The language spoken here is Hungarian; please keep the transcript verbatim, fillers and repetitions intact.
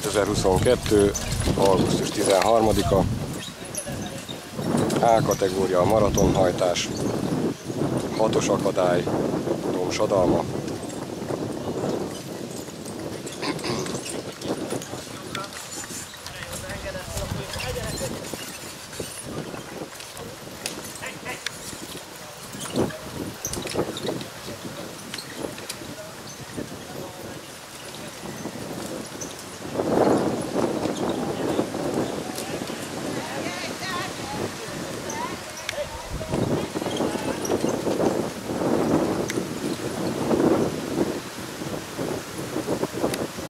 kétezer-huszonkettő. augusztus tizenharmadika. A kategória maratonhajtás. Hatos akadály. Domsadalma.